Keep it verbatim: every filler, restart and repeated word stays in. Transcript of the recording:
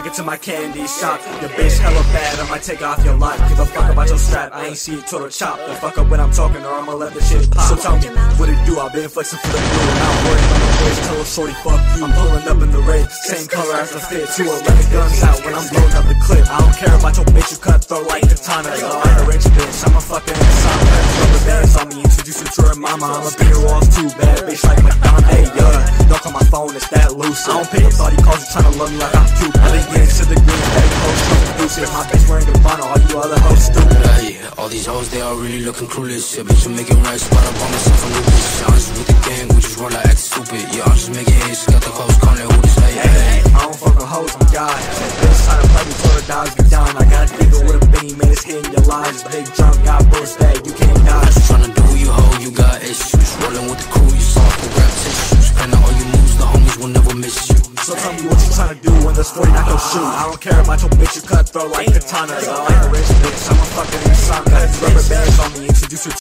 take it to my candy shop. Your bitch hella bad, I might take off your life. Give a fuck about your strap, I ain't see it till the chop. The fuck up when I'm talking or I'ma let the shit pop. So tell me, what it do? I've been flexing for the blue. Not worried about the bitch, tell a shorty fuck you. I'm pulling up in the red, same color as the fit. Two eleven guns out when I'm blowing up the clip. I don't care about your bitch, you cutthroat like katana. Like a rich bitch, I'm a fucking insomnia. Rubber bands on me, introduce you to her mama. I'ma beat her off too bad, bitch like Madonna. Hey, yeah, don't call my phone, it's that loose. I don't pick up all these calls, you tryna love me like I'm cute. I been getting to the green, that hoes come produce. My bitch wearing Commando, all you other hoes stupid. Hey, all these hoes, they are really looking clueless. Yeah, bitch, I'm making right spot up on myself on the bitch. I'm just with the gang, we just roll like acting stupid. Yeah, I'm just making hits, got the clothes calling who this hey, hey, hey. I don't fuck with hoes, I'm God. Bitch tryna play me, told her dogs be down. I got a nigga with a beam, man, it's hitting your lines. Big junk, got bush that you can't dodge. Tryna do you hoe, you got issues. Rolling with the crew, you soft with rap tissues. Spending all your moves, the homies will never miss you. So tell me what you tryna do when there's forty not go shoot. I don't care about your bitch, you cutthroat like katana. Like a rich bitch, I'm a fucking insomnia. Rubber bands on me, introduce you to